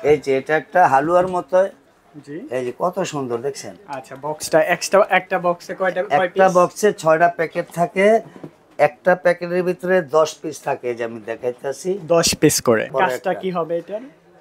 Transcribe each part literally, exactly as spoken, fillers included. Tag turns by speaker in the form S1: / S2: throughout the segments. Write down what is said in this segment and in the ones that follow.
S1: এই যে এটা একটা হালুয়ার মতো।
S2: জি,
S1: এই যে কত সুন্দর দেখছেন।
S2: আচ্ছা, বক্সটা এক্সট্রা একটা বক্সে কয়টা কয় পিস?
S1: একটা বক্সে ছয়টা প্যাকেট থাকে, একটা প্যাকেটের ভিতরে দশ পিস থাকে, যে আমি দেখাইতেছি
S2: দশ পিস করে।
S1: পরে
S2: কাজটা
S1: একটা।
S2: কি হবে এটার?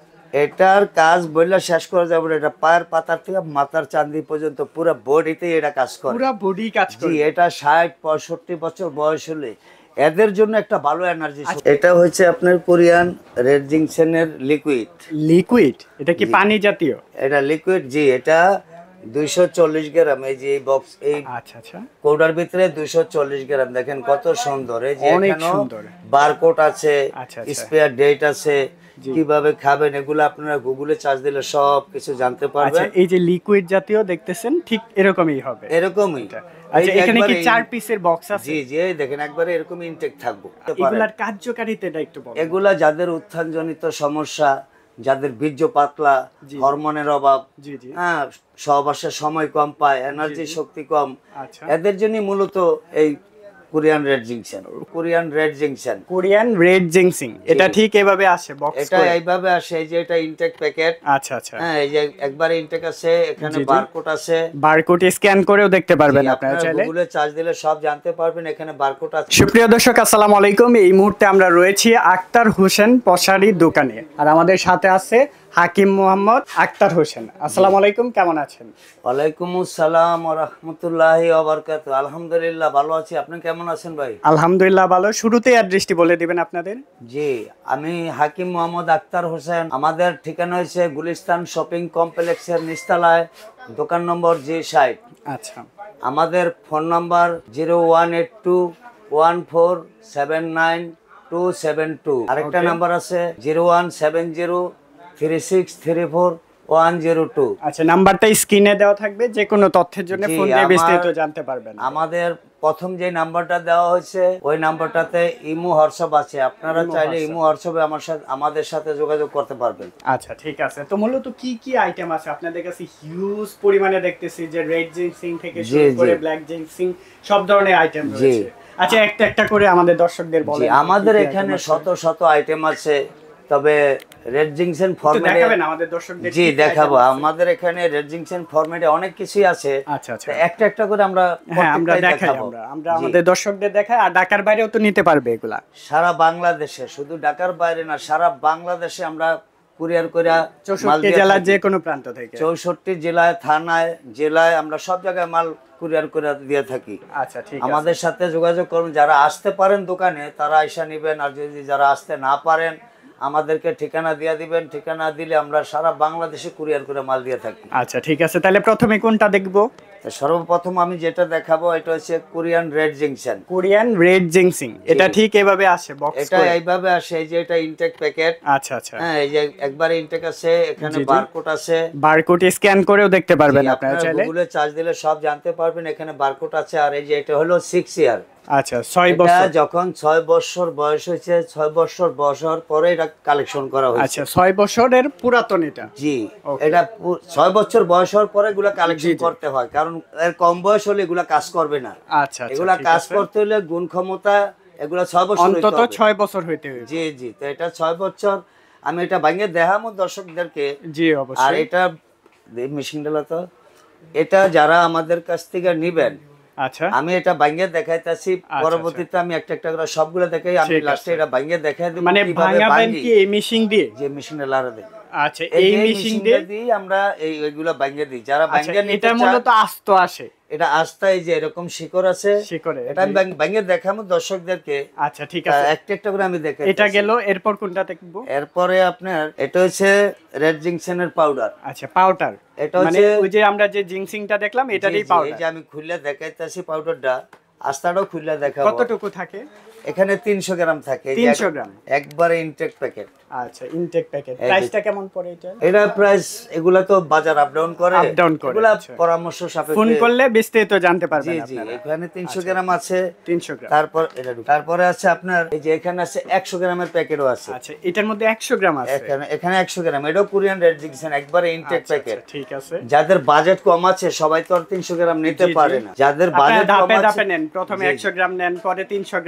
S1: এটার কাজ বললে শেষ করা যাবে না। এটা পায়ের পাতার থেকে মাথার চাঁদি পর্যন্ত পুরো বডিতে এটা কাজ করে।
S2: পুরো বডি কাজ
S1: জি,
S2: করে।
S1: এটা ষাট পঁয়ষট্টি বছর বয়স হলে এদের জন্য একটা ভালো এনার্জি। এটা হচ্ছে আপনার কোরিয়ান রেড জিংসেনের লিকুইড।
S2: লিকুইড? এটা কি পানি জাতীয়?
S1: এটা লিকুইড, জি। এটা দুইশো চল্লিশ গ্রাম। এই যে বক্স, এই
S2: আচ্ছা আচ্ছা,
S1: কোডার ভিতরে দুইশো চল্লিশ গ্রাম। দেখেন কত সুন্দর। এই যে
S2: অনেক
S1: এখানেও
S2: সুন্দর।
S1: বারকোড আছে,
S2: আচ্ছা আচ্ছা,
S1: স্পেয়ার ডেট আছে, কিভাবে খাবেন এগুলো আপনারা গুগলে সার্চ দিলে সব কিছু জানতে
S2: আচ্ছা।
S1: পারবেন।
S2: এই যে লিকুইড জাতীয় দেখতেছেন, ঠিক এরকমই হবে।
S1: এরকমই।
S2: আচ্ছা, এখানে কি চার পিসের বক্স আছে?
S1: জি জি, এই দেখেন একবারে এরকম ইনটেক থাকবো।
S2: এগুলার কার্যকারিতাটা একটু বলুন।
S1: এগুলা যাদের উত্থানজনিত সমস্যা, যাদের বীর্য পাতলা, হরমোনের অভাব,
S2: জি জি,
S1: হ্যাঁ, সহবাসের সময় কম পায়, এনার্জি শক্তি কম,
S2: আচ্ছা,
S1: এদের জন্য মূলত এই Korean red ginseng. Korean red ginseng,
S2: Korean red ginseng. এটা ঠিক এভাবে আসে বক্স
S1: এটা
S2: করে?
S1: এইভাবে আসে। এই যে এটা ইনটেক প্যাকেট।
S2: আচ্ছা আচ্ছা,
S1: হ্যাঁ, এই যে একবারে ইনটেক আছে, এখানে বারকোড আছে।
S2: বারকোড স্ক্যান করেও দেখতে পারবেন আপনারা চাইলে।
S1: গুগলে সার্চ দিলে সব জানতে পারবেন, এখানে বারকোড আছে।
S2: সুপ্রিয় দর্শক, আসসালামু আলাইকুম। এই মুহূর্তে আমরা রয়েছি আক্তার হোসেন পশারি দোকানে, আর আমাদের সাথে আছে হাকিম মোহাম্মদ আক্তার হোসেন। আসসালামু আলাইকুম, কেমন আছেন?
S1: ওয়ালাইকুম আসসালাম ওয়া রাহমাতুল্লাহি ওয়া বারাকাতুহু। আলহামদুলিল্লাহ ভালো আছি, আপনি কেমন আছেন ভাই?
S2: আলহামদুলিল্লাহ ভালো। শুরুতেই অ্যাড্রেসটি বলে দিবেন আপনাদের।
S1: জি, আমি হাকিম মোহাম্মদ আক্তার হোসেন। আমাদের ঠিকানা হচ্ছে গুলিস্তান শপিং কমপ্লেক্সের নিচতলায়, দোকান নম্বর জি ষাট।
S2: আচ্ছা,
S1: আমাদের phone number zero one eight two one four seven nine two seven two. আরেকটা নাম্বার আছে zero one seven zero three six three four one zero two.
S2: আচ্ছা, নাম্বারটা স্ক্রিনে দেওয়া থাকবে, যে কোনো তথ্যের জন্য
S1: জি,
S2: ফোন দিয়ে
S1: আমার-
S2: বিস্তারিত জানতে পারবেন।
S1: আমাদের প্রথম যে নাম্বারটা দেওয়া হয়েছে ওই নাম্বারটাতে ইমো হোয়াটসঅ্যাপ আছে, আপনারা চাইলে ইমো হোয়াটসঅ্যাপে আমার সাথে আমাদের সাথে যোগাযোগ করতে পারবেন।
S2: আচ্ছা, ঠিক আছে। তো মূলত কি কি আইটেম আছে আপনাদের কাছে? হিউজ পরিমাণে দেখতেছি যে রেড জিংসিং থেকে
S1: জি,
S2: শুরু করে
S1: জি।
S2: ব্ল্যাক জিংসিং সব ধরনের আইটেম
S1: জি।
S2: রয়েছে। আচ্ছা, একটা একটা করে আমাদের দর্শকদের
S1: জি,
S2: বলেন।
S1: আমাদের এখানে শত শত আইটেম আছে, তবে রেড জিংসেন ফরম্যাটে
S2: দেখাবেন আমাদের দর্শকদের?
S1: জি
S2: কি কি
S1: দেখাবো।
S2: item আছে?
S1: আমাদের এখানে রেড জিংসেন ফরম্যাটে অনেক কিছুই আছে।
S2: আচ্ছা আচ্ছা,
S1: তো একটা একটা করে আমরা
S2: হ্যাঁ, আমরা
S1: প্রত্যেকটাই
S2: দেখাই।
S1: দেখাবো।
S2: আমরা আমরা
S1: জি।
S2: আমাদের দর্শকদের দেখাই, আর ঢাকার বাইরেও তো নিতে পারবে এগুলা।
S1: সারা বাংলাদেশে, শুধু ঢাকার বাইরে না, সারা বাংলাদেশে আমরা কুরিয়ার করে মাল
S2: চৌষট্টি
S1: দিয়ে
S2: জেলার
S1: থাকি।
S2: যে কোনো প্রান্ত থেকে।
S1: চৌষট্টি জেলায়, থানায়, জেলায় আমরা সব জায়গায় মাল কুরিয়ার করে দিয়ে থাকি।
S2: আচ্ছা, ঠিক আছে।
S1: আমাদের সাথে যোগাযোগ করুন। যারা আসতে পারেন দোকানে তারা আইসা নিবেন, আর যদি যারা আসতে না পারেন আমাদেরকে ঠিকানা দিয়ে দিবেন। ঠিকানা দিলে আমরা সারা বাংলাদেশে কুরিয়ার করে মাল দিয়ে থাকি।
S2: আচ্ছা, ঠিক আছে। তাহলে প্রথমে কোনটা দেখবো?
S1: তো সর্বপ্রথম আমি যেটা দেখাবো এটা হচ্ছে Korean red ginseng.
S2: Korean red ginseng. এটা ঠিক এভাবে আসে বক্স
S1: এটা
S2: করে?
S1: এইভাবে আসে। এই যে এটা ইনটেক প্যাকেট।
S2: আচ্ছা আচ্ছা,
S1: হ্যাঁ, এই যে একবারে ইনটেক আছে, এখানে বারকোড আছে।
S2: বারকোড স্ক্যান করেও দেখতে পারবেন
S1: জি,
S2: আপনারা
S1: আপনারা
S2: চাইলে।
S1: গুগলে সার্চ দিলে সব জানতে পারবেন, এখানে বারকোড আছে। আর এই যে এটা হলো সিক্স ইয়ার।
S2: আচ্ছা, ছয়
S1: এটা
S2: বছর।
S1: যখন ছয় বছর বয়স হয়েছে, ছয় বছর বয়স হওয়ার পরে এটা কালেকশন করা হয়েছে।
S2: আচ্ছা, ছয় বছরের পুরাতন এটা?
S1: জি,
S2: Okay.
S1: এটা পু- ছয় বছর বয়স হওয়ার পরে এগুলা কালেকশন করতে হয়, কারণ এর কম বয়স হলে এগুলা কাজ করবে না।
S2: আচ্ছা আচ্ছা,
S1: এগুলা
S2: ঠিক
S1: কাজ
S2: আছে।
S1: করতে হলে গুণ ক্ষমতা এগুলা ছয় বছর হইতে
S2: অন্তত
S1: হবে।
S2: ছয় বছর হইতে হবে।
S1: জি জি, তো এটা ছয় বছর। আমি এটা ভাঙে দেখাবো দর্শকদেরকে।
S2: জি,
S1: আর
S2: অবশ্যই।
S1: এটা মেশিন ডালা তো, এটা যারা আমাদের কাছ থেকে নিবেন,
S2: আচ্ছা
S1: আমি এটা ভাঙে দেখাইতাছি।
S2: আচ্ছা,
S1: পরবর্তীতে আমি একটা একটা করে সবগুলো দেখাই। আমি
S2: ঠিক
S1: লাস্টে
S2: আছে।
S1: এটা ভাঙে দেখাই দেব
S2: মানে
S1: কিভাবে
S2: ভাঙাবেন
S1: ভাঙি।
S2: কি এই মেশিন দিয়ে?
S1: যে মেশিন ডালা দেয়,
S2: আচ্ছা, এই মেশিন দিয়ে
S1: দিই আমরা এই এগুলো ভাঙে দিই। যারা
S2: আচ্ছা,
S1: ভাঙে নিতে
S2: এটা
S1: চায়,
S2: মূলত আস্ত আসে।
S1: এটা আস্তায় যে এরকম শিকড় আছে,
S2: শিকড়ে,
S1: এটা আমি ভাঙ- ভাঙে দেখাবো দর্শকদেরকে।
S2: আচ্ছা, ঠিক আছে।
S1: একটা একটা করে আমি দেখাই।
S2: এটা গেল, এরপর কোনটা দেখবো?
S1: এরপরে আপনার এটা হচ্ছে রেড জিংসেনের পাউডার।
S2: আচ্ছা, পাউডার।
S1: এটা
S2: মানে
S1: হচ্ছে
S2: ওই যে আমরা যে জিংসিংটা দেখলাম এটারই
S1: জি, জি, এই
S2: পাউডার।
S1: যে আমি খুললে দেখাইতাছি পাউডারটা, আস্তাটাও খুললে দেখাবো।
S2: কতটুকু থাকে?
S1: এখানে তিনশো গ্রাম থাকে। এই যে
S2: তিনশো
S1: এক-
S2: গ্রাম।
S1: একবারে ইনটেক প্যাকেট।
S2: আচ্ছা, ইনটেক প্যাকেট।
S1: এই যে-
S2: প্রাইসটা কেমন পড়ে এটা?
S1: এটা প্রাইস, এগুলা তো বাজার আপ ডাউন করে,
S2: Up down করে,
S1: এগুলা
S2: আচ্ছা।
S1: পরামর্শ সাপেক্ষে।
S2: ফোন করলে বিস্তারিত জানতে
S1: জি
S2: পারবেন
S1: জি,
S2: আপনারা।
S1: এখানে তিনশো গ্রাম আছে।
S2: তিনশো গ্রাম।
S1: তারপর এটা ঢুক- তারপরে আছে আপনার এই যে এখানে আছে একশো গ্রামের প্যাকেটও আছে।
S2: আচ্ছা, এটার মধ্যে একশো গ্রাম আছে?
S1: এখানে এখানে একশো গ্রাম, এটাও কোরিয়ান রেড জিংসেন, একবারে ইনটেক
S2: আচ্ছা,
S1: প্যাকেট।
S2: আচ্ছা, ঠিক আছে।
S1: যাদের বাজেট কম আছে সবাই তো আর তিনশো গ্রাম নিতে
S2: জি, জি।
S1: পারে না। যাদের
S2: আপনারা
S1: বাজেট কম
S2: ধাপে
S1: আছে,
S2: ধাপে নেন, প্রথমে
S1: জি, জি।
S2: একশো গ্রাম নেন, পরে তিনশো গ্রাম নেন,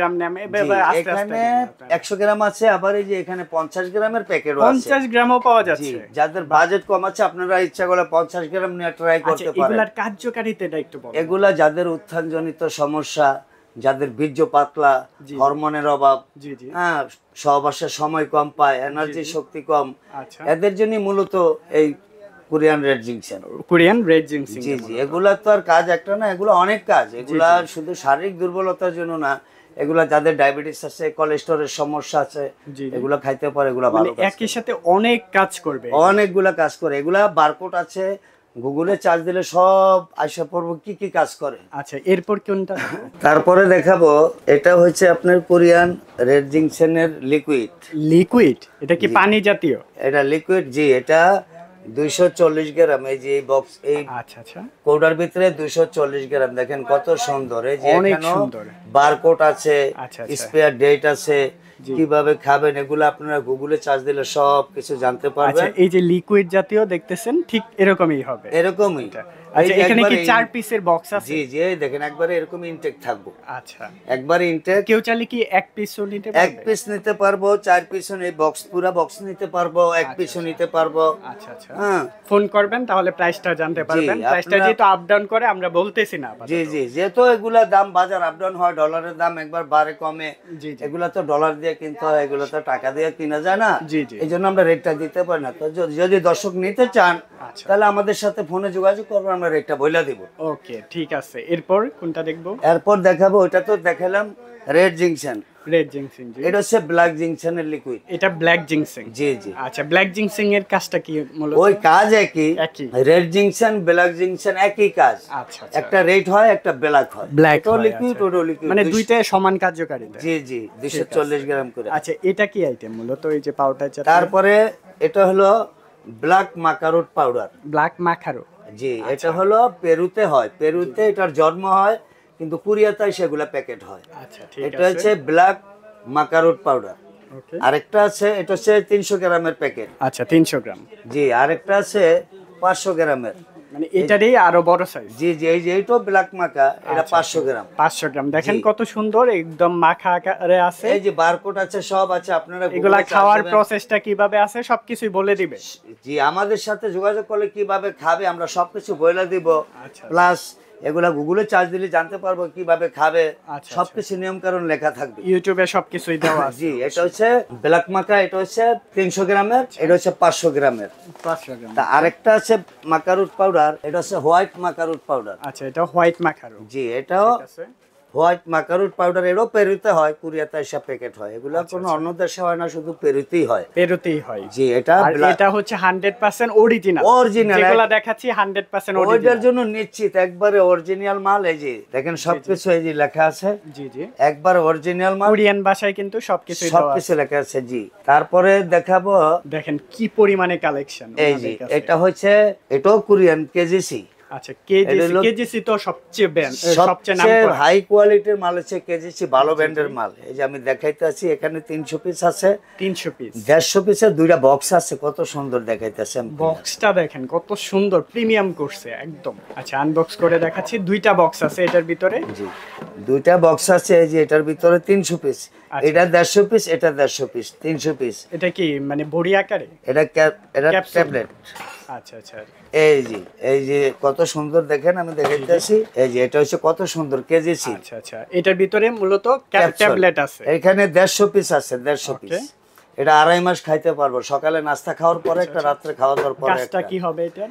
S2: এভাবে আস্তে আস্তে
S1: এখানে
S2: দেন আপনারা।
S1: একশো গ্রাম আছে, আবার এই যে এখানে পঞ্চাশ গ্রামের প্যাকেটও আছে।
S2: পঞ্চাশ গ্রামও পাওয়া
S1: জি,
S2: যাচ্ছে।
S1: যাদের বাজেট কম আছে আপনারা ইচ্ছা করলে পঞ্চাশ গ্রাম নিয়ে ট্রাই
S2: আচ্ছা,
S1: করতে পারেন।
S2: এগুলার কার্যকারিতাটা একটু বলুন।
S1: এগুলা যাদের উত্থানজনিত সমস্যা, যাদের বীর্য পাতলা,
S2: জি।
S1: হরমোনের অভাব,
S2: জি জি
S1: হ্যাঁ, সহবাসের সময় কম পায়, এনার্জি শক্তি কম,
S2: আচ্ছা,
S1: এদের জন্য মূলত এই Korean red ginseng.
S2: Korean red ginseng.
S1: জি জি, এগুলা তো আর কাজ একটা না, এগুলো অনেক কাজ। এগুলা শুধু শারীরিক দুর্বলতার জন্য না, এগুলা যাদের ডায়াবেটিস আছে, কোলেস্টেরলের সমস্যা আছে,
S2: জি, জি।
S1: এগুলা খাইতে পারে, এগুলা
S2: মানে
S1: ভালো কাজ
S2: একই সাথে অনেক কাজ করবে।
S1: করে। অনেকগুলা কাজ করে। এগুলা বারকোড আছে, গুগলে চার্জ দিলে সব আইসা পড়বো কি কি কাজ করে।
S2: আচ্ছা, এরপর কোনটা?
S1: তারপরে দেখাবো, এটা হচ্ছে আপনার কোরিয়ান রেড জিংসেনের লিকুইড।
S2: লিকুইড, এটা কি পানি জাতীয়?
S1: এটা লিকুইড, জি। এটা দুইশো চল্লিশ গ্রাম, এই যে বক্স, এই
S2: আচ্ছা আচ্ছা,
S1: কৌটার ভিতরে দুইশো চল্লিশ গ্রাম। দেখেন কত সুন্দর, এই যে
S2: অনেক
S1: এখানেও
S2: সুন্দর।
S1: বারকোড আছে,
S2: আচ্ছা, আচ্ছা।
S1: স্পেয়ার ডেট আছে,
S2: জি।
S1: কিভাবে খাবেন এগুলো আপনারা গুগলে চার্জ দিলে সব কিছু জানতে
S2: আচ্ছা,
S1: পারবেন।
S2: এই যে লিকুইড জাতীয় দেখতেছেন ঠিক এরকমই হবে।
S1: এরকমই।
S2: আচ্ছা,
S1: এই যে
S2: এখানে কি
S1: একবারে
S2: চার পিসের বক্স আছে?
S1: জি জি, এই দেখেন একবারে এরকম ইনটেক থাকবো,
S2: আচ্ছা,
S1: একবারে ইনটেক।
S2: কেউ চাইলে কি এক পিসও নিতে
S1: এক
S2: পারবে?
S1: পিস নিতে পারবো, চার পিসও এই বক্স, পুরা বক্স নিতে পারবো, এক পিসও নিতে পারবো।
S2: আচ্ছা আচ্ছা,
S1: হ্যাঁ,
S2: ফোন করবেন তাহলে প্রাইসটা জানতে পারবেন। প্রাইসটা
S1: আপনারা-
S2: যেহেতু আপ ডাউন করে আমরা বলতেছি না আপাতত।
S1: জি জি, যেহেতু এগুলা দাম বাজার আপ ডাউন হয়, ডলারের দাম একবার বাড়ে কমে,
S2: জি জি,
S1: এগুলা তো ডলার দিয়ে কিনতে হয়, এগুলো তো টাকা দিয়ে কিনা যায় না।
S2: জি জি।
S1: এই জন্য আমরা রেটটা দিতে পারি না। তো যদি- যদি দর্শক নিতে চান
S2: আচ্ছা,
S1: তাহলে আমাদের সাথে ফোনে যোগাযোগ করবো, আমরা রেটটা বলে দিব।
S2: ওকে, ঠিক আছে। এরপর কোনটা দেখবো?
S1: এরপর দেখাবো, ওইটা তো দেখালাম রেড জিংসেন,
S2: রেড জিংসিং। জি,
S1: এটা হচ্ছে ব্ল্যাক জিংসেনের লিকুইড।
S2: এটা ব্ল্যাক জিংসিং।
S1: জি জি,
S2: আচ্ছা, ব্ল্যাক জিংসিং এর কাজটা কি মূলত?
S1: ওই কাজ একই,
S2: একই।
S1: রেড জিংসেন ব্ল্যাক জিংসেন একই কাজ।
S2: আচ্ছা আচ্ছা,
S1: একটা রেড হয়, একটা ব্ল্যাক হয়।
S2: ব্ল্যাক
S1: এটাও লিকুইড, ওটাও লিকুইড,
S2: মানে দুইটাই সমান কার্যকারিতা।
S1: জি জি, দুইশো চল্লিশ গ্রাম করে।
S2: আচ্ছা, এটা কি আইটেম মূলত? এই যে পাউডার জাতীয়।
S1: তারপরে এটা হলো ব্ল্যাক মাকারুট পাউডার।
S2: ব্ল্যাক মাখারো।
S1: জি, এটা হলো পেরুতে হয়, পেরুতে এটার জন্ম হয়, কিন্তু কোরিয়াতে সেগুলা প্যাকেট হয়।
S2: আচ্ছা, ঠিক
S1: এটা
S2: আছে।
S1: হচ্ছে ব্ল্যাক মাকারুট পাউডার।
S2: ওকে,
S1: আরেকটা আছে, এটা হচ্ছে তিনশো গ্রামের প্যাকেট।
S2: আচ্ছা, তিনশো গ্রাম।
S1: জি, আরেকটা আছে পাঁচশো গ্রামের।
S2: মানে এটারই আরো বড় সাইজ।
S1: জি জি, এই যে এইটাও ব্ল্যাক মাকা, এটা পাঁচশো গ্রাম।
S2: পাঁচশো গ্রাম। দেখেন
S1: জি।
S2: কত সুন্দর, একদম মাখা আকারে আছে।
S1: এই যে বারকোড আছে, সব আছে, আপনারা
S2: এগুলা
S1: Google এ
S2: খাওয়ার
S1: search দিবেন।
S2: প্রসেসটা কিভাবে আছে সবকিছুই বলে দিবে।
S1: জি, আমাদের সাথে যোগাযোগ করলে কিভাবে খাবে আমরা সবকিছু বলে দিব।
S2: আচ্ছা,
S1: প্লাস এগুলা গুগলে চার্জ দিলে জানতে পারবো কিভাবে খাবে,
S2: আচ্ছা,
S1: সবকিছু নিয়ম কানুন লেখা থাকবে।
S2: ইউটিউবে সবকিছুই দেওয়া আছে।
S1: জি, এটা হচ্ছে ব্ল্যাক মাকা, এটা হচ্ছে তিনশো গ্রামের, এটা হচ্ছে পাঁচশো গ্রামের।
S2: পাঁচশো গ্রাম।
S1: তা আরেকটা আছে মাকারুট পাউডার, এটা হচ্ছে হোয়াইট মাকারুট পাউডার।
S2: আচ্ছা, এটা হোয়াইট মাখারো।
S1: জি, এটাও
S2: ঠিক আছে।
S1: হোয়াইট মাকারুট পাউডার, এরও পেরুতে হয়, কোরিয়াতে এসে প্যাকেট হয়। এগুলো কোনো অন্য দেশে হয় না, শুধু পেরুতেই হয়।
S2: পেরোতেই হয়।
S1: জি, এটা
S2: আর এটা হচ্ছে হান্ড্রেড পার্সেন্ট অরিজিনাল।
S1: Original,
S2: যেগুলো দেখাচ্ছি হান্ড্রেড পার্সেন্ট
S1: ওইটার
S2: অরিজিনাল।
S1: জন্য নিশ্চিত একবারে অরিজিনাল মাল। এই যে দেখেন সবকিছু এই যে লেখা আছে,
S2: জি জি,
S1: একবার অরিজিনাল মাল,
S2: কোরিয়ান ভাষায় কিন্তু সবকিছুই দেওয়া আছে।
S1: সবকিছু লেখা আছে। জি, তারপরে দেখাবো,
S2: দেখেন কি পরিমাণে কালেকশন।
S1: এই যে এটা হচ্ছে, এটাও কোরিয়ান কেজিসি।
S2: আচ্ছা, কেজিসি।
S1: এটা হলো-
S2: কেজিসি তো সবচেয়ে ব্র্যান্ড, সবচেয়ে নাম
S1: সবচেয়ে
S2: করা।
S1: হাই কোয়ালিটির মাল হচ্ছে কেজিসি, ভালো ব্র্যান্ডের মাল। এই যে আমি দেখাইতেছি, এখানে তিনশো পিস আছে,
S2: তিনশো পিস।
S1: দেড়শো পিসের দুইটা বক্স আছে, কত সুন্দর দেখাইতেছে।
S2: বক্সটা দেখেন কত সুন্দর, প্রিমিয়াম করছে একদম। আচ্ছা, আনবক্স করে দেখাচ্ছি। দুইটা বক্স আছে এটার ভিতরে।
S1: জি, দুইটা বক্স আছে, এই যে এটার ভিতরে তিনশো পিস, এটা দেড়শো পিস, এটা দেড়শো পিস, তিনশো পিস।
S2: এটা কি মানে বড়ি আকারে?
S1: এটা ক্যাপ- এটা
S2: Capsule।
S1: ট্যাবলেট।
S2: আচ্ছা আচ্ছা,
S1: এই যে এই যে কত সুন্দর দেখেন, আমি দেখাইতেছি। এই যে এটা হচ্ছে কত সুন্দর কেজিসি
S2: আচ্ছা আচ্ছা। এটার ভিতরে মূলত
S1: Capsule।
S2: ট্যাবলেট আছে।
S1: এখানে দেড়শো পিস আছে, দেড়শো
S2: Okay।
S1: পিস। এটা আড়াই মাস খাইতে পারবো, সকালে নাস্তা খাওয়ার পরে একটা, রাত্রে খাওয়া দাওয়ার পরে
S2: কাজটা
S1: একটা।
S2: কি হবে এটার?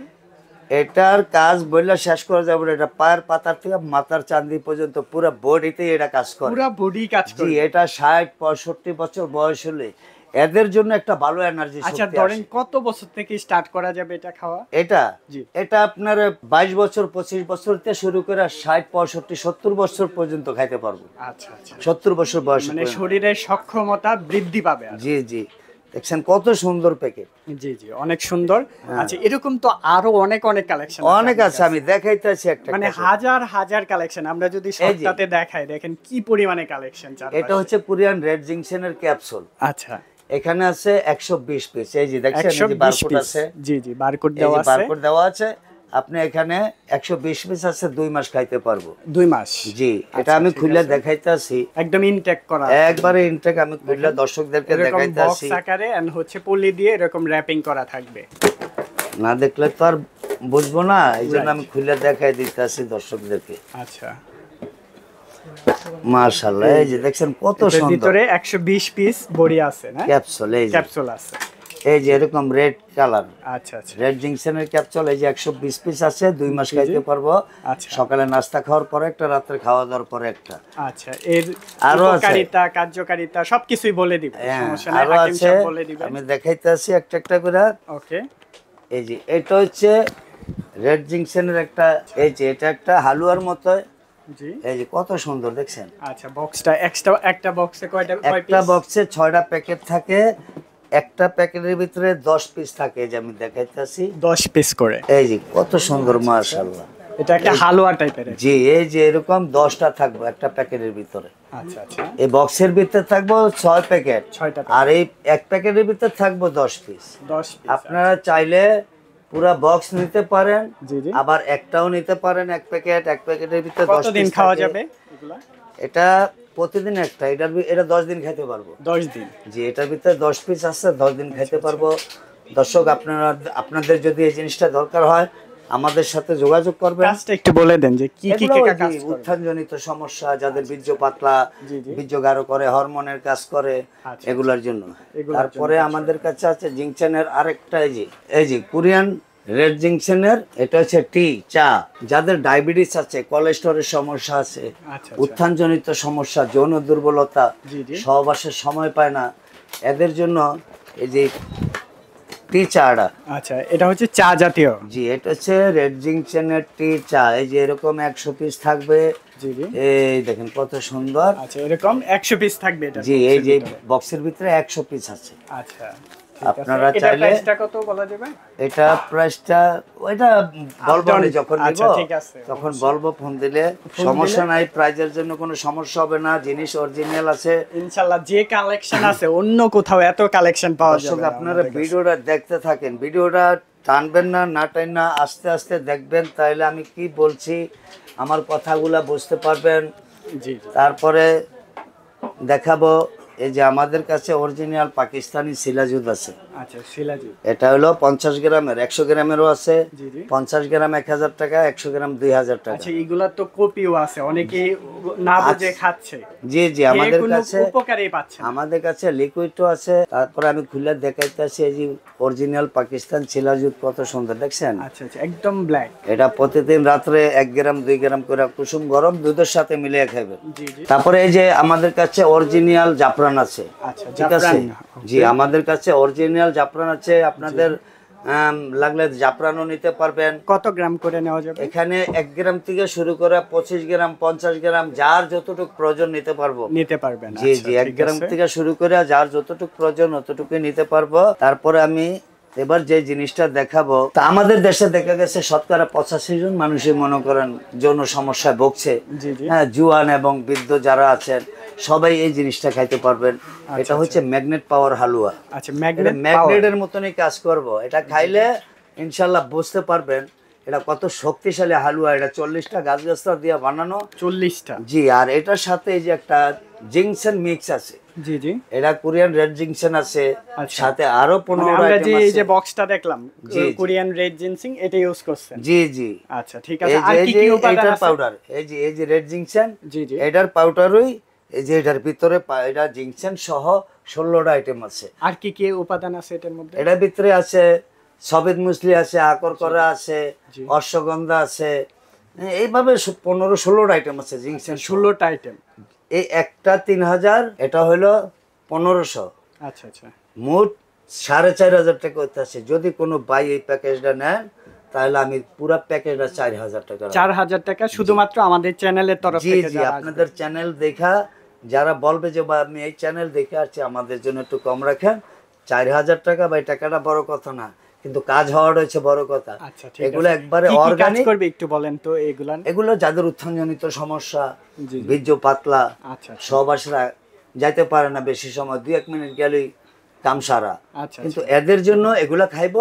S1: এটার কাজ বললে শেষ করা যাবে না। এটা পায়ের পাতার থেকে মাথার চান্দি পর্যন্ত পুরো বডিতেই এটা কাজ করে।
S2: পুরো বডি কাজ
S1: জি,
S2: করে।
S1: এটা ষাট পঁয়ষট্টি বছর বয়স হলে এদের জন্য একটা ভালো এনার্জি
S2: আচ্ছা,
S1: শক্তি
S2: ধরেন
S1: আসে।
S2: কত বছর থেকে স্টার্ট করা যাবে এটা খাওয়া?
S1: এটা
S2: জি।
S1: এটা আপনার বাইশ বছর পঁচিশ বছর থেকে শুরু করে ষাট পঁয়ষট্টি সত্তর বছর পর্যন্ত খাইতে পারবো।
S2: আচ্ছা আচ্ছা,
S1: সত্তর বছর বয়স
S2: মানে শরীরের সক্ষমতা বৃদ্ধি পাবে আর।
S1: জি জি, দেখছেন কত সুন্দর প্যাকেট।
S2: জি জি, অনেক সুন্দর। আচ্ছা, এরকম তো আরো অনেক অনেক কালেকশন
S1: অনেক আছে, আমি দেখাইতেছি একটা
S2: মানে
S1: একটা।
S2: হাজার হাজার কালেকশন। আমরা যদি
S1: এই যে।
S2: সবটাতে দেখাই, দেখেন কি পরিমাণে কালেকশন।
S1: এটা হচ্ছে কোরিয়ান রেড জিংসেনের ক্যাপসুল।
S2: আচ্ছা,
S1: এখানে আছে একশো বিশ পিস। এই যে দেখছেন, এই
S2: একশো
S1: যে
S2: বিশ
S1: বারকোড
S2: পিস।
S1: আছে।
S2: জি জি, বারকোড
S1: এই
S2: দেওয়া
S1: যে
S2: আছে।
S1: বারকোড দেওয়া আছে। আপনি এখানে একশো বিশ পিস আছে, দুই মাস খাইতে পারবো।
S2: দুই মাস?
S1: জি, এটা আমি খুলে দেখাইতেছি,
S2: একদম ইনটেক করা,
S1: একবারে ইনটেক। আমি খুলে দর্শকদেরকে দেখাইতেছি।
S2: বক্স আকারে এন্ড হচ্ছে পলি দিয়ে এরকম র‍্যাপিং করা থাকবে,
S1: না দেখলে তো আর বুঝবো না, এই জন্য আমি খুলে দেখাই দিতেছি দর্শকদেরকে।
S2: আচ্ছা,
S1: মাশাআল্লাহ, এই যে দেখছেন কত সুন্দর।
S2: ভিতরে একশো বিশ পিস বড়ি আছে না?
S1: ক্যাপসুল, এই যে
S2: ক্যাপসুল আছে,
S1: এই যে এরকম রেড কালার।
S2: আচ্ছা আচ্ছা,
S1: রেড জিংসেনের ক্যাপসুল, এই যে একশো বিশ পিস আছে, দুই মাস খাইতে পারবো।
S2: আচ্ছা,
S1: সকালে নাস্তা খাওয়ার পরে একটা, রাতে খাওয়া দাওয়ার পরে একটা।
S2: আচ্ছা, এর
S1: আরো
S2: উপকারিতা কার্যকারিতা সবকিছুই বলে দিব, সমস্যা নাই,
S1: আরো
S2: হাকিম
S1: আছে,
S2: সাহেব বলে দিবেন।
S1: আমি দেখাইতেছি একটা একটা করে।
S2: ওকে,
S1: এই যে এটা হচ্ছে রেড জিংসেনের একটা, এই যে এটা একটা হালুয়ার মতো।
S2: জি,
S1: এই যে কত সুন্দর দেখছেন।
S2: আচ্ছা, বক্সটা এক্সট্রা, একটা বক্সে কয়টা, কয়
S1: একটা
S2: পিস?
S1: বক্সে ছয়টা প্যাকেট থাকে, একটা প্যাকেটের ভিতরে দশ পিস থাকে, যে আমি দেখাইতেছি,
S2: দশ পিস করে।
S1: এই যে কত সুন্দর, মাশাআল্লাহ।
S2: এটা একটা হালুয়া টাইপের?
S1: জি, এই যে এরকম দশটা থাকবে একটা প্যাকেটের ভিতরে।
S2: আচ্ছা আচ্ছা,
S1: এই বক্সের ভিতরে থাকবো ছয় প্যাকেট,
S2: ছয়টা,
S1: আর এই এক প্যাকেটের ভিতরে থাকবো দশ পিস।
S2: দশ পিস
S1: আপনারা চাইলে পুরা বক্স নিতে পারেন,
S2: জি জি,
S1: আবার একটাও নিতে পারেন, এক প্যাকেট, এক প্যাকেটের ভিতরে দশ
S2: কতদিন
S1: পিস
S2: খাওয়া
S1: থাকে।
S2: যাবে এগুলা?
S1: এটা প্রতিদিন একটা, এটার ভি- এটা দশ দিন খাইতে পারবো।
S2: দশ দিন?
S1: জি, এটার ভিতরে দশ পিস আছে, দশ দিন খাইতে পারবো। দর্শক, আপনারা, আপনাদের যদি এই জিনিসটা দরকার হয় আমাদের সাথে যোগাযোগ করবেন।
S2: কাজটা একটু বলে দেন যে কি কি
S1: এগুলো ওই
S2: কাজ
S1: যে
S2: করে?
S1: উত্থানজনিত সমস্যা, যাদের বীর্য পাতলা,
S2: জি জি,
S1: বীর্য গাঢ় করে, হরমোনের কাজ করে,
S2: আচ্ছা,
S1: এগুলোর জন্য।
S2: এগুলোর
S1: তারপরে আমাদের কাছে আছে জিংচেনের আরেকটা, এই যে এই যে কোরিয়ান রেড জিংচেনের, এটা হচ্ছে টি, চা। যাদের ডায়াবেটিস আছে, কোলেস্টেরলের সমস্যা আছে,
S2: আচ্ছা আচ্ছা,
S1: উত্থানজনিত সমস্যা, যৌন দুর্বলতা,
S2: জি জি,
S1: সহবাসের সময় পায় না, এদের জন্য এই যে টি চাটা।
S2: আচ্ছা, এটা হচ্ছে চা জাতীয়?
S1: জি, এটা হচ্ছে রেড জিংচেনের টি চা। এই যে এরকম একশো পিস থাকবে।
S2: জি জি,
S1: এই দেখেন কত সুন্দর।
S2: আচ্ছা, এরকম একশো পিস থাকবে এটা?
S1: জি, এই যে বক্সের ভিতরে একশো পিস আছে।
S2: আচ্ছা,
S1: আপনারা
S2: এটা
S1: চাইলে,
S2: প্রাইসটা কত বলা যাবে?
S1: এটা প্রাইসটা ওইটা বলবো না, যখন নিব
S2: আচ্ছা, ঠিক আছে,
S1: তখন বলবো, ফোন দিলে। সমস্যা নাই, প্রাইজের জন্য কোনো সমস্যা হবে না, জিনিস অরিজিনাল আছে
S2: ইনশাআল্লাহ। যে কালেকশন আছে অন্য কোথাও এত কালেকশন পাওয়া যাবে
S1: দর্শক,
S2: না।
S1: আপনারা ভিডিওটা দেখতে থাকেন, ভিডিওটা টানবেন না, না টান না, আস্তে আস্তে দেখবেন, তাহলে আমি কি বলছি আমার কথাগুলা বুঝতে পারবেন।
S2: জি,
S1: তারপরে দেখাবো, এই যে আমাদের কাছে অরিজিনাল পাকিস্তানি শিলাজুদ আছে।
S2: আচ্ছা, শিলাজি,
S1: এটা হলো পঞ্চাশ গ্রামের, একশো গ্রামেরও আছে।
S2: জি জি,
S1: পঞ্চাশ গ্রাম এক হাজার টাকা, একশো গ্রাম দুই হাজার টাকা।
S2: আচ্ছা, এগুলা তো কপিও আছে, অনেকে না বুঝে খাচ্ছে।
S1: জি জি, আমাদের কাছে,
S2: উপকারই পাচ্ছে না।
S1: আমাদের কাছে লিকুইডও আছে। তারপরে আমি খুলে দেখাইতেছি, এই যে অরিজিনাল পাকিস্তান শিলাজুদ, কত সুন্দর দেখছেন।
S2: আচ্ছা আচ্ছা, একদম ব্ল্যাক।
S1: এটা প্রতিদিন রাত্রে এক গ্রাম দুই গ্রাম করে কুসুম গরম দুধের সাথে মিলিয়ে খাবেন।
S2: জি জি,
S1: তারপরে এই যে আমাদের কাছে অরিজিনাল জাফরান আছে।
S2: আচ্ছা,
S1: ঠিক আছে,
S2: জাফরান,
S1: জি, আমাদের কাছে অরিজিনাল জাফরান আছে। আপনাদের আম, লাগলে জাফরানও নিতে পারবেন।
S2: কত গ্রাম করে নেওয়া যাবে?
S1: এখানে এক গ্রাম থেকে শুরু করে পঁচিশ গ্রাম, পঞ্চাশ গ্রাম, যার যতটুকু প্রয়োজন নিতে পারবো।
S2: নিতে পারবেন?
S1: জি জি, এক গ্রাম থেকে শুরু করে যার যতটুকু প্রয়োজন অতটুকু নিতে পারবো। তারপরে আমি এবার যে জিনিসটা দেখাবো, তা আমাদের দেশে দেখা গেছে শতকরা পঁচাশি জন মানুষই মনে করেন যৌন সমস্যায় ভুগছে।
S2: জি জি,
S1: হ্যাঁ, জুয়ান এবং বৃদ্ধ যারা আছেন সবাই এই জিনিসটা খাইতে পারবেন। এটা হচ্ছে ম্যাগনেট পাওয়ার হালুয়া।
S2: আচ্ছা, ম্যাগনেট,
S1: ম্যাগনেটের মতনই কাজ করব। এটা খাইলে ইনশাল্লাহ বুঝতে পারবেন এটা কত শক্তিশালী হালুয়া। এটা চল্লিশটা গাছগাছরা দিয়ে বানানো।
S2: চল্লিশটা?
S1: জি, আর এটার সাথে এই যে একটা জিংসেন মিক্স আছে।
S2: জি জি,
S1: এটা কোরিয়ান রেড জিংসেন আছে, সাথে আরো পনেরো
S2: আমরা যে
S1: আইটেম
S2: এই
S1: আছে।
S2: যে বক্সটা দেখলাম
S1: জি, জি।
S2: কোরিয়ান রেড জিনসিং, এটা ইউজ করছেন?
S1: জি জি,
S2: আচ্ছা, ঠিক
S1: এই
S2: আছে। আর
S1: যে
S2: কি
S1: এই যে
S2: কি উপাদান
S1: এটার
S2: আছে?
S1: পাউডার, এই যে এই যে রেড জিংসেন,
S2: জি জি,
S1: এটার পাউডারই, এই যে এটার ভিতরে পা- এটা জিংসেন সহ ষোলোটা আইটেম আছে।
S2: আর কি কি উপাদান আছে এটার মধ্যে?
S1: এটার ভিতরে আছে সবেদ মুসলি আছে, আকর করা আছে,
S2: জি।
S1: অশ্বগন্ধা আছে। হ্যাঁ, এইভাবে ষো- পনেরো ষোলোটা আইটেম আছে জিংসেন।
S2: ষোলোটা আইটেম?
S1: এই একটা তিন হাজার, এটা হলো পনেরোশো,
S2: আচ্ছা আচ্ছা,
S1: মোট সাড়ে চার হাজার টাকা হতে আছে। যদি কোনো ভাই এই প্যাকেজটা নেন তাহলে আমি পুরো প্যাকেজটা চার হাজার টাকা রাখবো।
S2: চার হাজার টাকা শুধুমাত্র আমাদের চ্যানেলের তরফ
S1: জি
S2: থেকে
S1: জি,
S2: যারা
S1: আপনাদের চ্যানেল দেখা যারা বলবে যে বা আমি এই চ্যানেল দেখে আসছি, আমাদের জন্য একটু কম রাখেন। চার হাজার টাকা বা এই টাকাটা বড় কথা না, কিন্তু কাজ হওয়াটা হচ্ছে বড় কথা।
S2: আচ্ছা, ঠিক
S1: এগুলো
S2: আছে।
S1: একবারে
S2: কি কি কাজ
S1: অর্গানিক।
S2: করবে একটু বলেন তো এগুলা?
S1: এগুলো যাদের উত্থানজনিত সমস্যা,
S2: জি জি,
S1: বীর্য পাতলা,
S2: আচ্ছা আচ্ছা,
S1: সহবাসরা যাইতে পারে না বেশি সময়, দুই এক মিনিট গেলেই কাম সারা,
S2: আচ্ছা
S1: কিন্তু
S2: আচ্ছা,
S1: এদের জন্য এগুলা খাইবো।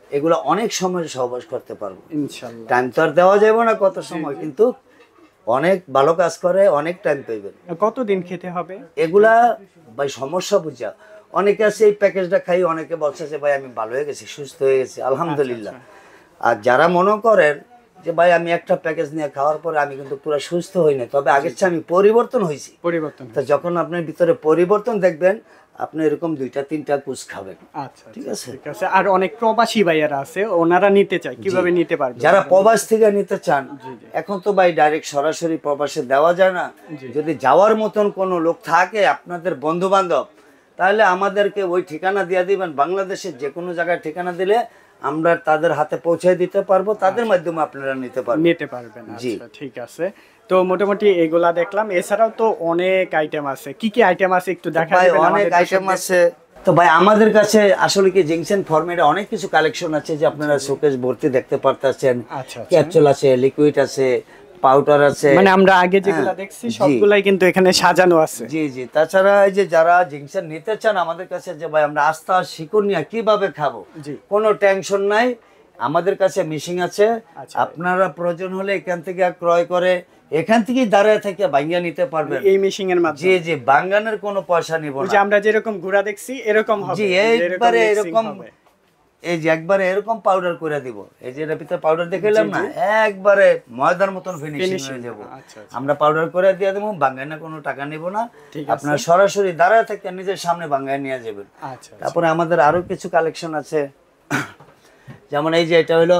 S1: এগুলো অনেক সময় সহবাস করতে পারবো
S2: ইনশাআল্লাহ।
S1: টাইম তো আর দেওয়া যাবে না কত সময়, কিন্তু অনেক ভালো কাজ করে, অনেক টাইম পাইবেন।
S2: কতদিন খেতে হবে
S1: এগুলা ভাই সমস্যা বুঝা, অনেকে আছে এই প্যাকেজটা খাই, অনেকে বলছে যে ভাই আমি ভালো হয়ে গেছি, সুস্থ হয়ে গেছি, আলহামদুলিল্লাহ। আর যারা মনে করেন যে ভাই আমি একটা প্যাকেজ নিয়ে খাওয়ার পরে আমি কিন্তু পুরো সুস্থ হই না, তবে আগের চেয়ে আমি পরিবর্তন হয়েছি।
S2: পরিবর্তন
S1: তো যখন আপনার ভিতরে পরিবর্তন দেখবেন, আপনি এরকম দুইটা তিনটা কুচ খাবেন।
S2: আচ্ছা,
S1: ঠিক আছে,
S2: ঠিক আছে। আর অনেক প্রবাসী ভাইয়ারা আছে, ওনারা নিতে চায়, কিভাবে নিতে পারবে?
S1: যারা প্রবাস থেকে নিতে চান, এখন তো ভাই ডাইরেক্ট সরাসরি প্রবাসে দেওয়া যায় না। যদি যাওয়ার মতন কোনো লোক থাকে আপনাদের বন্ধু বান্ধব, তাহলে আমাদেরকে ওই ঠিকানা দিয়ে দিবেন। বাংলাদেশের যে কোনো জায়গায় ঠিকানা দিলে আমরা তাদের হাতে পৌঁছে দিতে পারবো, তাদের মাধ্যমে আপনারা নিতে পারবেন
S2: নিতে পারবেন আচ্ছা, ঠিক আছে। তো মোটামুটি এগুলা দেখলাম, এছাড়াও তো অনেক আইটেম আছে। কি কি আইটেম আছে একটু দেখা
S1: ভাই?
S2: দিবেন?
S1: অনেক আইটেম আছে তো ভাই আমাদের কাছে, আসলে কি জিংসেন ফরম্যাটে অনেক কিছু কালেকশন আছে যে আপনারা শোকেস ভর্তি দেখতে পারতেছেন।
S2: আচ্ছা,
S1: ক্যাপসুল আছে, লিকুইড আছে, পাউডার আছে,
S2: মানে আমরা আগে যেগুলা দেখছি সবগুলাই কিন্তু এখানে সাজানো আছে।
S1: জি জি। তাছাড়া এই যে যারা জিংসেন নিতে চান আমাদের কাছে, যে ভাই আমরা আস্থা শিকড় নিয়ে কিভাবে খাবো, কোনো টেনশন নাই, আমাদের কাছে মেশিন আছে। আপনারা প্রয়োজন হলে এখান থেকে ক্রয় করে এখান থেকে দাঁড়ায় থেকে ভাঙ্গা নিতে পারবেন
S2: এই মেশিং এর মাধ্যমে।
S1: জি জি, ভাঙ্গানোর কোনো পয়সা নিব না।
S2: যে আমরা যেরকম গুড়া দেখছি এরকম হবে,
S1: জি একবারে এরকম, এই যে একবারে এরকম পাউডার করে দিব। এই যে এর ভিতরে পাউডার দেখাইলাম না, একবারে ময়দার মতন ফিনিশিং হয়ে যাব। আমরা পাউডার করে দিয়ে দেবো, ভাঙ্গায় কোনো টাকা নিব না, আপনার সরাসরি দাঁড়ায় থেকে নিজের সামনে ভাঙ্গায় নিয়ে যাবেন। তারপরে আমাদের আরো কিছু কালেকশন আছে, যেমন এই যে এটা হলো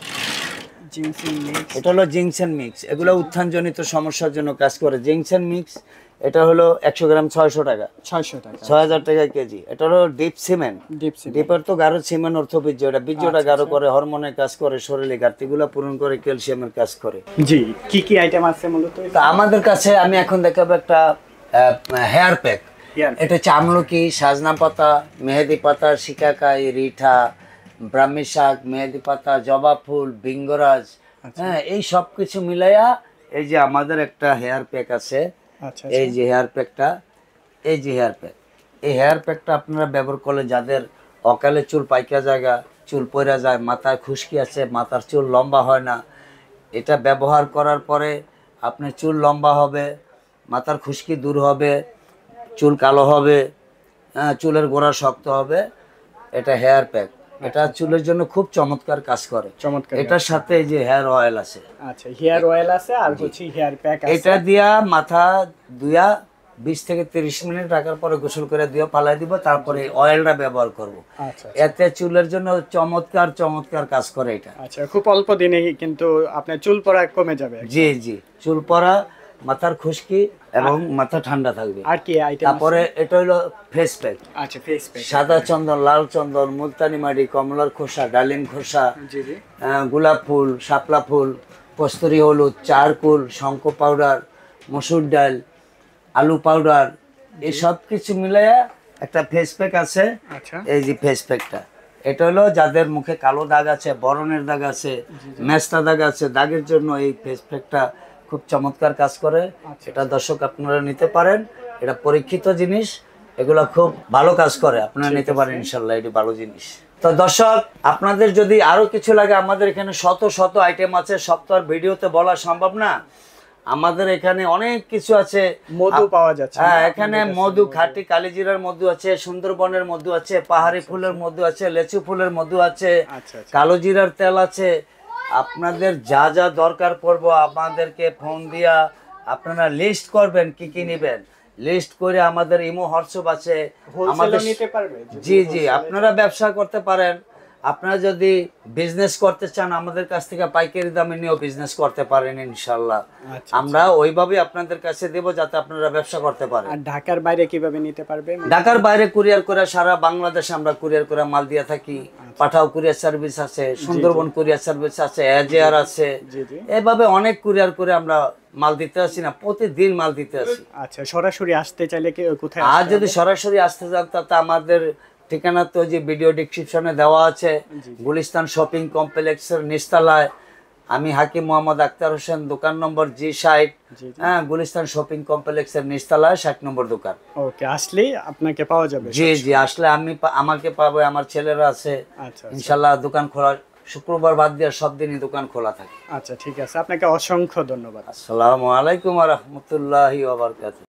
S1: এটা হলো জিংসেন মিক্স। এগুলো উত্থানজনিত সমস্যার জন্য কাজ করে। জিংসেন মিক্স এটা হলো একশো গ্রাম ছয়শো টাকা, ছয়শো টাকা, ছয় হাজার টাকা কেজি। এটা হলো ডিপ সিমেন্ট। ডিপের তো গাঢ় সিমেন্ট অর্থ বীর্য, এটা বীর্যটা গাঢ় করে, হরমোনের কাজ করে, শরীরে ঘাটতিগুলো পূরণ করে, ক্যালসিয়ামের কাজ করে।
S2: জি, কি কি আইটেম আছে মূলত?
S1: তো আমাদের কাছে আমি এখন দেখাবো একটা হেয়ার প্যাক। এটা হচ্ছে আমলকি, সাজনা পাতা, মেহেদি পাতা, শিকাকাই, রিঠা, ব্রাহ্মী শাক, মেহেদি পাতা, জবা ফুল, বিঙ্গরাজ, হ্যাঁ, এই সব কিছু মিলাইয়া এই যে আমাদের একটা হেয়ার প্যাক আছে। এই যে হেয়ার প্যাকটা, এই যে হেয়ার প্যাক, এই হেয়ার প্যাকটা আপনারা ব্যবহার করলে যাদের অকালে চুল পাইকা জায়গা, চুল পড়া যায়, মাথায় খুশকি আছে, মাথার চুল লম্বা হয় না, এটা ব্যবহার করার পরে আপনার চুল লম্বা হবে, মাথার খুশকি দূর হবে, চুল কালো হবে, হ্যাঁ, চুলের গোড়া শক্ত হবে। এটা হেয়ার প্যাক, এটা চুলের জন্য খুব চমৎকার কাজ করে। চমৎকার। এটার সাথে এই যে হেয়ার অয়েল আছে।
S2: আচ্ছা, হেয়ার অয়েল আছে আর হচ্ছে হেয়ার প্যাক আছে।
S1: এটা দিয়া মাথা দুয়া বিশ থেকে তিরিশ মিনিট রাখার পরে গোসল করে দিয়ে পালাই দিব, তারপরে অয়েলটা ব্যবহার করব। আচ্ছা, এতে চুলের জন্য চমৎকার চমৎকার কাজ করে এটা।
S2: আচ্ছা, খুব অল্প দিনেই কিন্তু আপনার চুল পড়া কমে যাবে।
S1: জি জি, চুল পড়া, মাথার খুশকি এবং মাথা ঠান্ডা থাকবে।
S2: আর কি আইটেম?
S1: তারপরে এটা হলো ফেস প্যাক।
S2: আচ্ছা, ফেস প্যাক।
S1: সাদা চন্দন, লাল চন্দন, মুলতানি মাটি, কমলার খোসা, ডালিম খোসা, জি জি, গোলাপ ফুল, শাপলা ফুল, কস্তুরি হলুদ, চারকুল, শঙ্খ পাউডার, মসুর ডাল, আলু পাউডার, এই সব কিছু মিলাইয়া একটা ফেস প্যাক আছে। আচ্ছা, এই যে ফেস প্যাকটা, এটা হলো যাদের মুখে কালো দাগ আছে, বরণের দাগ আছে, মেস্তা দাগ আছে, দাগের জন্য এই ফেস প্যাকটা খুব চমৎকার কাজ করে। এটা দর্শক আপনারা নিতে পারেন, এটা পরীক্ষিত জিনিস, এগুলো খুব ভালো কাজ করে, আপনারা নিতে পারেন ইনশাল্লাহ, এটি ভালো জিনিস। তো দর্শক, আপনাদের যদি আরো কিছু লাগে, আমাদের এখানে শত শত আইটেম আছে, সব তো আর ভিডিওতে বলা সম্ভব না। আমাদের এখানে অনেক কিছু আছে,
S2: মধু পাওয়া যাচ্ছে।
S1: হ্যাঁ, এখানে মধু, খাঁটি কালিজিরার মধু আছে, সুন্দরবনের মধু আছে, পাহাড়ি ফুলের মধু আছে, লেচু ফুলের মধু আছে, কালো জিরার তেল আছে। আপনাদের যা যা দরকার পড়বো আমাদেরকে ফোন দিয়া আপনারা লিস্ট করবেন কি কি নেবেন, লিস্ট করে আমাদের ইমো হোয়াটসঅ্যাপ আছে, আমাদের নিতে পারবে। জি জি, আপনারা ব্যবসা করতে পারেন। আপনারা যদি বিজনেস করতে চান, আমাদের কাছ থেকে পাইকারি দামে নিয়েও বিজনেস করতে পারেন ইনশাল্লাহ। আমরা ওইভাবে আপনাদের কাছে দেব যাতে আপনারা ব্যবসা করতে পারেন।
S2: আর ঢাকার বাইরে কিভাবে নিতে পারবে?
S1: ঢাকার বাইরে কুরিয়ার করে সারা বাংলাদেশে আমরা কুরিয়ার করে মাল দিয়ে থাকি। পাঠাও কুরিয়ার সার্ভিস আছে, সুন্দরবন কুরিয়ার সার্ভিস আছে, এজেআর আছে, এভাবে অনেক কুরিয়ার করে আমরা মাল দিতে আসি না, প্রতিদিন মাল দিতে আসি।
S2: আচ্ছা, সরাসরি আসতে চাইলে কি কোথায়?
S1: আর যদি সরাসরি আসতে চান তাতে আমাদের ঠিকানা তো যে ভিডিও ডেসক্রিপশনে দেওয়া আছে, গুলিস্তান শপিং কমপ্লেক্সের নিচতলায় আমি হাকিম মোহাম্মদ আক্তার হোসেন, দোকান নম্বর জি ষাট,
S2: জি জি।
S1: হ্যাঁ, গুলিস্তান শপিং কমপ্লেক্সের নিচতলায় ষাট নম্বর দোকান।
S2: ওকে, আসলেই আপনাকে পাওয়া যাবে।
S1: জি জি, আসলে আমি পা- আমাকে পাবো, আমার ছেলেরা আছে,
S2: আচ্ছা আচ্ছা।
S1: ইনশাল্লাহ দোকান খোলা, শুক্রবার বাদ দিয়ে সব দিনই দোকান খোলা থাকে।
S2: আচ্ছা ঠিক আছে, আপনাকে অসংখ্য ধন্যবাদ।
S1: আসসালামু আলাইকুম ওয়া রাহমাতুল্লাহি ওয়া বারাকাতুহু।